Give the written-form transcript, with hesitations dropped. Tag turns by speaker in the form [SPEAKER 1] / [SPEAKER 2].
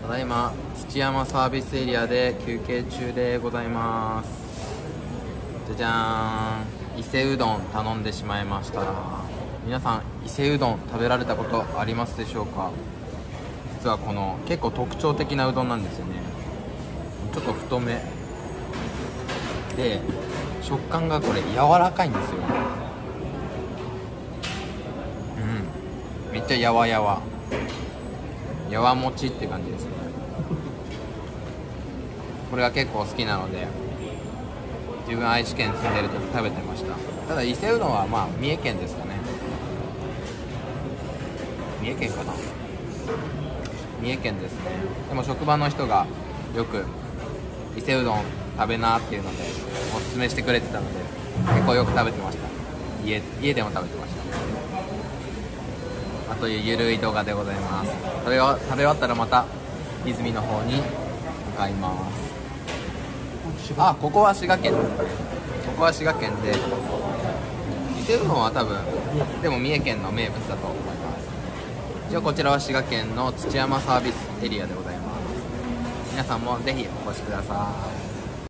[SPEAKER 1] ただいま土山サービスエリアで休憩中でございます。じゃじゃーん、伊勢うどん頼んでしまいました。皆さん伊勢うどん食べられたことありますでしょうか。実はこの結構特徴的なうどんなんですよね。ちょっと太めで食感がこれ柔らかいんですよ。めっちゃやわやわもちって感じですね。これが結構好きなので、自分愛知県住んでる時食べてました。ただ伊勢うどんは三重県ですかね。三重県かな、三重県ですね。でも職場の人がよく伊勢うどん食べなっていうのでおすすめしてくれてたので、結構よく食べてました。家でも食べてました。というゆるい動画でございます。それを食べ終わったらまた泉の方に向かいます。ここは滋賀県ですね。ここは滋賀県で、伊勢うどんは多分でも三重県の名物だと思います。一応こちらは滋賀県の土山サービスエリアでございます。皆さんもぜひお越しください。